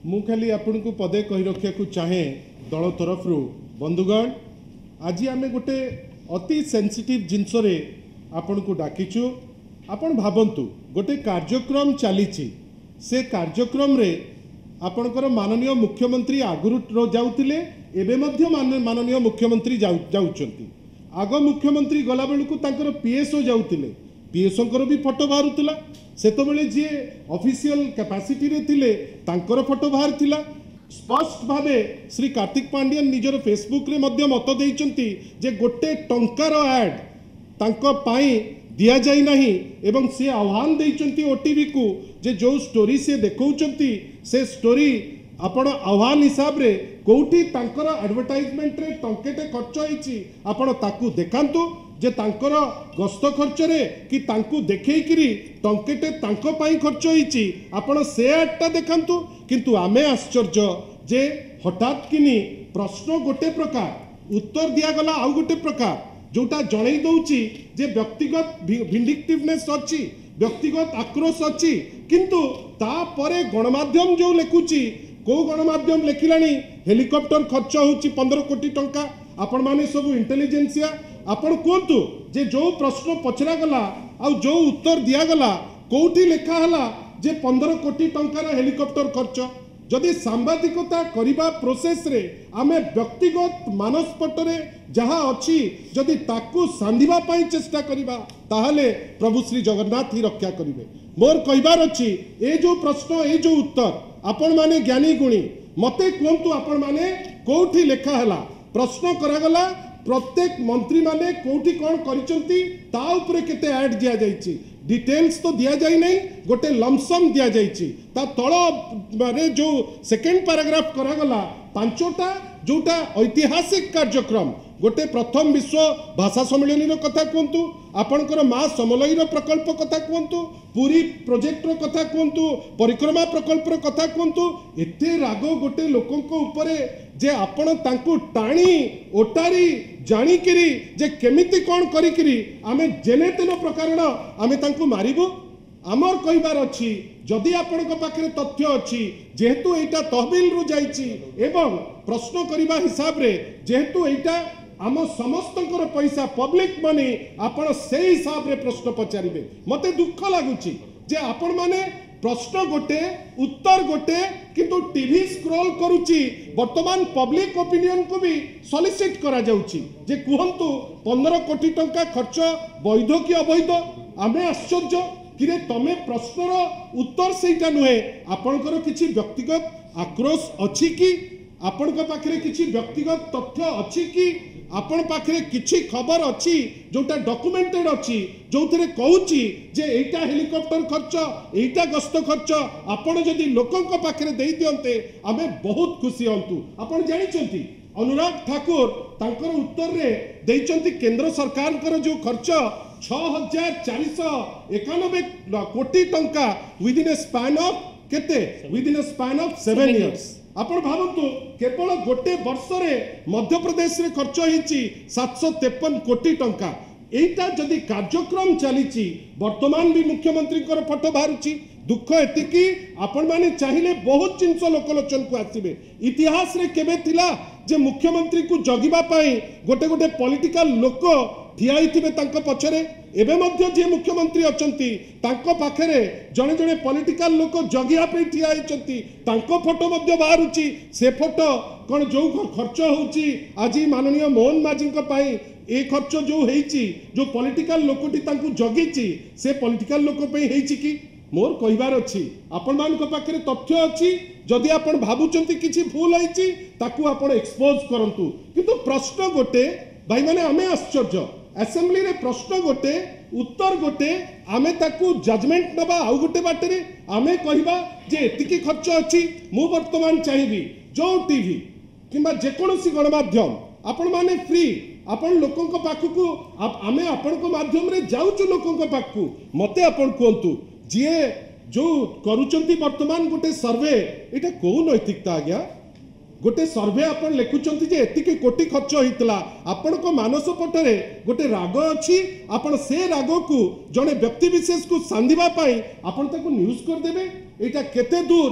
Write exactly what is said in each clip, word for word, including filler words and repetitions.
मु खाली आपण को पदे कही रखा को चाहे दल तरफ बंधुगण आज आम गोटे अति सेंसिटिव जिनस आपण को डाकिचु। आपण भावंतु गोटे कार्यक्रम चली से कार्यक्रम रे आपणकर माननीय मुख्यमंत्री आगुरु जाउतिले एबे मध्य माननीय मुख्यमंत्री जाउचंती। आग मुख्यमंत्री गला बेलू तांकर पीएसओ जाउतिले पीएसओ भी फोटो बाहरुला सेतबेले जी ऑफिशियल कैपेसिटी रे थिले तांकर फोटो बाहर थिला। स्पष्ट भावे श्री कार्तिक पांडियन निजर फेसबुक रे मध्य मत देइचंती जे गोटे टंकार एड तांको पाई दिया जाई नहीं एवं से आह्वान देइचंती ओटीवी को जे जो स्टोरी से देखौचंती से स्टोरी आपण आह्वान हिसाब रे कोठी तांकर एडवर्टाइजमेंट रे टंकेटे खर्च होईची आपण ताकू देखांतु जे तांकर गस्त खर्च रे कि तांकू देखैकिरी टंकेटे तांको पाई खर्च होईची आपण से एडटा देखांतु। किंतु आमे आश्चर्य जे हठात किनी प्रश्न गोटे प्रकार उत्तर दिया गला आउ गोटे प्रकार जोटा जणई दउची जे व्यक्तिगत विंडिक्टिवनेस अछि व्यक्तिगत आक्रोश अछि किंतु ता परे गणमाध्यम जो लेखुची को गणमाध्यम लेखिलानी हेलिकॉप्टर खर्च होची पंद्रह कोटी टंका। आपण माने सब इंटेलिजेंसिया आपण कोंतु जे जो प्रश्न पचरा गला आ जो उत्तर दिया गला कोठी लेखा हला जे पंद्रह कोटी टंकार हेलिकॉप्टर खर्च। जदि सांबादिकता करिबा प्रोसेस रे आमे व्यक्तिगत मानसपट रे जहाँ अच्छी जदि ताकू सांधिबा पाई चेष्टा करिबा ताहले प्रभु श्री जगन्नाथ ही रक्षा करिवे। मोर कहिबार अछि ए जो प्रश्न ए जो उत्तर आपण माने ज्ञानी गुणी मते कोंतु आपण माने कोठी लेखा हला प्रश्न करागला प्रत्येक मंत्री माने कोठी कोन करिसंती ता ऊपर केते ऐड दिया जाईची डिटेल्स तो दिया जाई नहीं गोटे लमसम दिया जाईची ता तळ माने जो सेकंड पैराग्राफ करागला पांचोटा जोटा ऐतिहासिक कार्यक्रम गोटे प्रथम विश्व भाषा सम्मेलन कथा कहतु आपणकर माँ समलईर प्रकल्प कथा कहतु पूरी प्रोजेक्ट कथा कहतु परिक्रमा प्रकल्प कथा कहतु एते राग गोटे लोकंक उपरे जे आपण तांकु टाणी ओटारी जानिकिरी जे केमिति कोन करिकिरी आमे जेने तेनो प्रकार आमे तांकु मारिबु। आमर कहिबार अछि जदि आपणक पाखरे तथ्य अछि जेहेतु एटा तहबिल रु जाईची एवं प्रश्न करिबा हिसाब रे जेहेतु एटा आम समस्तंकर पैसा पब्लिक मनी आपण से हिसाब रे प्रश्न पचारिबे मते दुख लागुची जे आपण माने प्रश्न गोटे उत्तर गोटे किंतु टीवी स्क्रॉल करूची वर्तमान पब्लिक ओपिनियन को भी सॉलिसिट करा जाउची जे कुहंतु पंद्रह कोटी टंका खर्च वैध कि अवैध। आमे आश्चर्य किरे तमे प्रश्नर उत्तर सेटा नुहे आपणकर किछि व्यक्तिगत आक्रोश अछि कि आपणक पाखरे किछि व्यक्तिगत तथ्य अछि कि आपण पाखरे किछि खबर अछि जोटा डॉक्यूमेंटेड अछि जोथरे कहूची जे एटा हेलिकॉप्टर खर्च एटा गस्त खर्च आपण जदि लोकंक पाखरे देई दियंते आमे बहुत खुशी हंतु। आपण जानिचंती अनुराग ठाकुर तांकर उत्तर रे देइचंती केंद्र सरकार कर जो खर्च छह हजार चार सौ एकानबे कोटी टंका विदिन ए स्पैन ऑफ केते within a span of seven years. आपण भावतु केवल गोटे वर्ष रे मध्य प्रदेश रे खर्च होईची सात सौ तेपन कोटी टंका। एटा जदि कार्यक्रम चलीची वर्तमान भी मुख्यमंत्री कर फोटो बाहरुची दुख एतिकी आपण माने चाहिए बहुत जिनस लोकलोचन को आसीबे। इतिहास रे केबे थिला जे मुख्यमंत्री को जगिबा पाई गोटे गोटे पॉलिटिकल लोक ठिया होइथिबे तांको पछरे एबे मध्य जे मुख्यमंत्री अचंती तांको पाखरे जणे जणे पॉलिटिकल लोक जगिया पे ठिया होइचंती तांको फोटो मध्य बाहरुची से फोटो कोन जो खर्च होउची आजी माननीय मोहन माझी को पाई ए खर्च जो हेइची जो पॉलिटिकल लोकटी तांको जगिची से पॉलिटिकल लोक पे हेइची कि मोर कहिबार अछि आपण मान को पाखरे तथ्य अछि जदि आपण भाबुचंती किछि भूल होइची ताकू आपण एक्सपोज करंतु किंतु प्रश्न गोटे भाई माने आमे आश्चर्य असेंबली रे प्रश्न गोटे उत्तर गोटे आमे ताकू जजमेंट नबा आउ गोटे बाटे आमे कहिबा जे एतिकी खर्च अछि मु वर्तमान चाहिबी जो टीवी किंबा जेकोसी गणमाध्यम आपण माने फ्री आपण लोकंक पाखकू आमे आपणक माध्यम रे जाउचु लोकंक पाखकू मते आपण कोंतु जे जो करूचंती वर्तमान गोटे सर्वे एटा को नैतिकता आज्ञा गोटे सर्वे आपण लिखुचंती जे एतिकी कोटी खर्च होइतला आपण को मानस पटरे गोटे राग अछि आपण से राग को जने व्यक्ति विशेष को सांधिबा पाई आपण ताको न्यूज कर देबे एटा केते दूर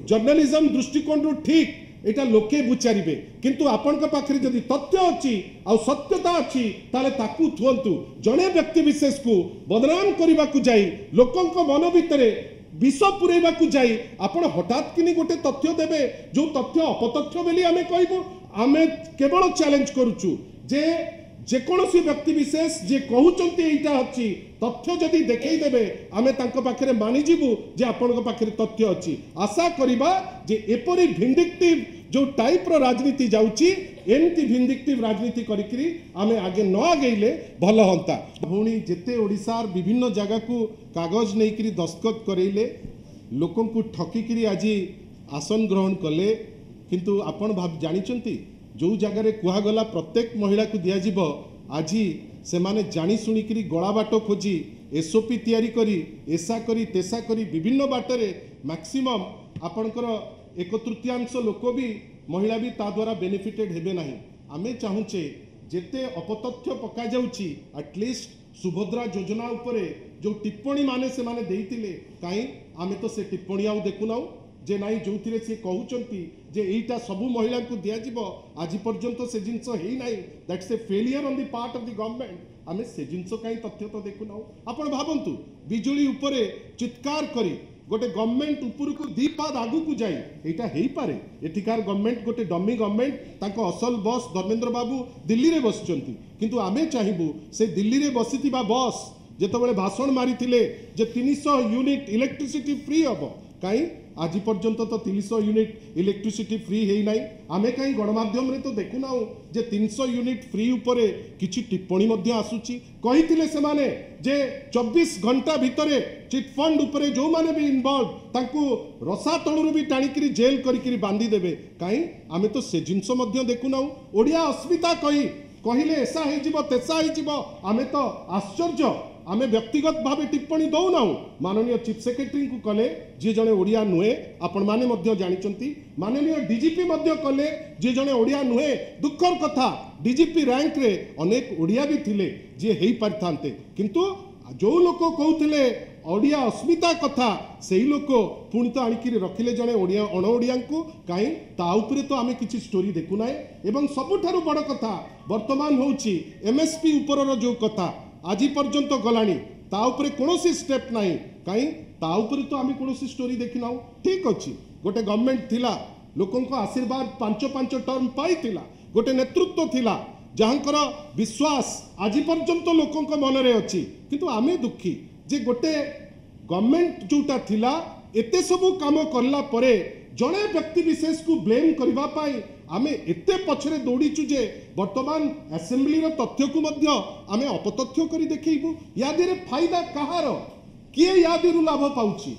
जर्नलिज्म दृष्टिकोण ठीक एटा लोके बुचारिबे किंतु आपण पाखे जदि तथ्य अच्छी आ सत्यता अच्छी ताले ताकू थुअंतु जड़े व्यक्ति विशेष को बदनाम करने को जाई लोकों मन भितर विष पुरेबा को जाई आपण हठात किनी गोटे तथ्य देबे जो तथ्य अपतथ्य बोली आमे कहबो आमे केवल चैलेंज करूचु जे जेकोसी व्यक्ति विशेष जे कहउचंती एटा अछि तथ्य जदि देखै देबे आमे तांको पाखरे मानि जिबु जे आपण पाखरे तथ्य अछि आशा करिबा जे एपरी भिंडिक्टिव जो टाइप रो राजनीति जाउची एमती भिंडिक्टिव राजनीति करिकरी आमे आगे न आगेले भल हंता भौणी जेते ओडिसार विभिन्न जगह को कागज नेकरी दस्तखत करेले लोकन को ठकीकरी आज आसन ग्रहण कले किंतु आपण भाब जानिचंती जो जगार कुहगला प्रत्येक महिला को दिज्व आज से माने जानी शुणिकी गला बाट खोजी एसओपी तैयारी करी एसा करी तेसा करी विभिन्न बाटरे मैक्सिमम आपणकर एक तृतीयांश लोक भी महिला भी ता द्वारा बेनिफिटेड हेबे नाही आमे चाहूचे जेते अपतथ्य पका जाउची एटलिस्ट सुभद्रा योजना उपरे जो टिप्पणी माने से माने देइतिले काई आमे तो से टिप्पणी आउ देखुनाउ जे नाई जो सी कहउचंती जे एटा सबु महिला को दिया जिवो आज पर्यंत से जिंस हेई नाही that's a failure on the part of the government आमे से जिंस काई तथ्य तो देखुनाउ आपण भाबंतु बिजुली उपरे चित्कार करी गोटे गवर्नमेंट ऊपर को दी पाद आगु को जाई एटा हेई पारे एठिकार गवर्नमेंट गोटे डमी गवर्नमेंट ताको असल बॉस धर्मेंद्र बाबू दिल्ली रे बसचंती किंतु आमे चाहिबु से दिल्ली रे बसितिबा बॉस जेतबेले भाषण मारिथिले जे तीन सौ यूनिट इलेक्ट्रिसिटी फ्री हबो काई आज पर्यंत तो तीन सौ यूनिट इलेक्ट्रिसिटी फ्री है ना आमे कहीं गणमाध्यम रे तो देखुना जे तीन सौ यूनिट फ्री उपरे किछि टिप्पणी मध्य आसुची कहिथिले से माने जे चौबीस घंटा भितरे चिटफंड उपरे जो माने भी इन्वॉल्व तांकू रसा तळुरु भी टाणिकरी जेल करिकरी बांधी देबे काई आमे तो से जिंस मध्य देखुना ओडिया अस्मिता कही कहिले ऐसा हे जिवो तेसा हे जिवो आमे तो आश्चर्य आमे व्यक्तिगत भावे टिप्पणी दौ ना माननीय चीफ सेक्रेटरी को कले जी जने ओडिया नुहे आपण माने मध्य जानिचंती माननीय डीजीपी मध्य कले जी जने ओडिया नुहे दुखर कथा डीजीपी रैंक रे अनेक ओडिया भी थिले जे हेई पारथांते किंतु जो लोक कहउथिले ओडिया अस्मिता कथा सेही लोक पुणी तो आनिकी रखिले जने ओडिया अण ओडिया को काई ता उपरे तो आमे किछि स्टोरी देखु नाय एवं सबुठारु बड़ कथा वर्तमान होउची एमएसपी उपरर जो कथा आज पर्यंत गलानी ता उपरे कोनोसी स्टेप नाही काई ता उपरे तो आमी कोनोसी स्टोरी देखिना ठीक अछि गोटे गवर्नमेंट थिला लोकन को आशीर्वाद पांच पांच टर्म पाई थिला गोटे नेतृत्व थिला जहांकर विश्वास आज पर्यंत लोकन को मन रे अछि किंतु आमे दुखी जे गोटे गवर्नमेंट जोटा थिला एते सब काम करला परे जड़े व्यक्ति विशेष को ब्लेम करबा पाई आमे एते पछरे दौड़ीचु जे वर्तमान असेंबली रो तथ्य को मध्य आमे अपतथ्य करी देखैबु यादिरे फायदा कहार किए यादिरु लाभ पाउची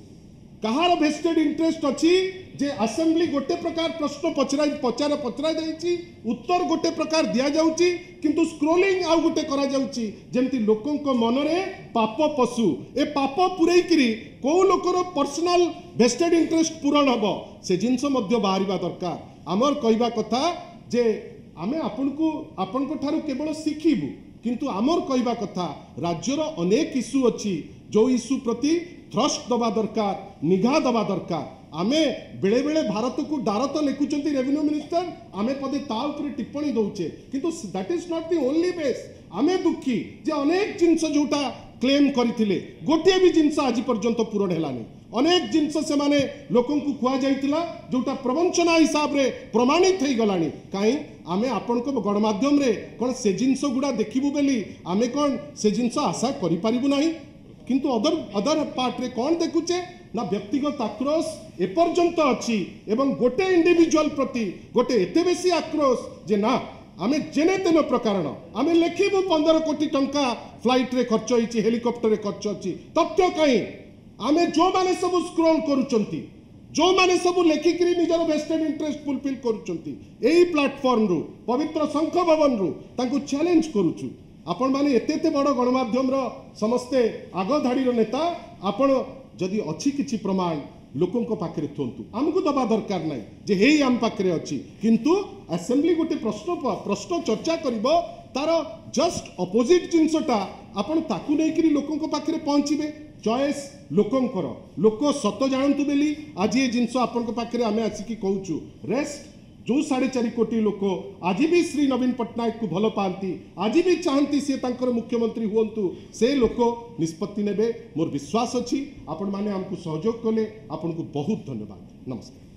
कहार वेस्टेड इंटरेस्ट अछि जे असेंबली गोटे प्रकार प्रश्न पचरा पचार पचरा जाइछि उत्तर गोटे प्रकार दिया जाउछि किंतु स्क्रोलिंग आउ गोटे करा जाउछि जेमति लोकन को मन रे पाप पशु ए पाप पुरैकरी को लोकर पर्सनल वेस्टेड इंटरेस्ट पूरण हबो से जिंस मध्य बाहरिबा दरकार आमर कहवा कथा जे आमे आपन को आपन को ठारू केवल शिखिबु किंतु आमर कहवा कथा राज्यर अनेक इश्यू अछि जो इश्यू प्रति थ्रस्ट दबा दरकार निघा दबा दरकार आमे बेले बेले भारत को डार तो लिखुचंती रेवेन्यू मिनिस्टर आमे पदे ता ऊपर टिप्पणी दउचे किंतु that is not the only base आमे दुखी जे अनेक जिंस जोटा क्लेम करथिले गोटे भी जिंस आज पर्यंत पूरण हेलानी अनेक जिंस से माने लोकन को खुआ जाइतिला जोटा प्रवंचना हिसाब रे प्रमाणित થઈ गलानी काई आमे आपन को गणमाध्यम रे कोन से जिंस गुडा देखिबु बेली आमे कोन से जिंस आशा करि परिबु नाही किंतु अदर अदर पार्ट रे कोन देखुचे ना व्यक्तिगत आक्रोश एपर्यंत अच्छी एवं गोटे इंडिविजुअल प्रति गोटे एते बेसी आक्रोश जे ना आमे जेने तेने प्रकार आमे लेखिबु पंद्रह कोटी टंका फ्लाइट रे खर्च होइछि हेलिकॉप्टर रे खर्च अछि तथ्य काई आमे जो माने सब स्क्रॉल करूचंती जो माने सब लेखिकरी निजर वेस्टेड इंटरेस्ट फुलफिल करूचंती एही प्लेटफॉर्म रु पवित्र शंख भवन रु तांको चैलेंज करूछु आपण माने एते एते बड़ गणमाध्यम रो समस्ते आग धाड़ी रो नेता आपण जदि अच्छी किछि प्रमाण लोकों को पाखरे थोंतु हमको दबा दरकार नाही जे हेई आम पाखरे अछि किंतु असेंबली गोटे प्रश्न प्रश्न चर्चा करिवो तार जस्ट अपोजिट जिंसटा आपण ताकू नै करी लोकों को पाखरे पहुंचीबे चॉइस लोकंकर लोक सत जानतु बेली आज ये जिनस आपण पाखे आम आसिकी कहूँ रेस्ट जो साढ़े चार कोटी लोक आज भी श्री नवीन पट्टनायक को भल पाती आज भी चाहती सी तांकर मुख्यमंत्री हुंतु से लोक निष्पत्ति नेबे मोर विश्वास अच्छी आपण माने हमको सहयोग कले आपन को बहुत धन्यवाद नमस्कार।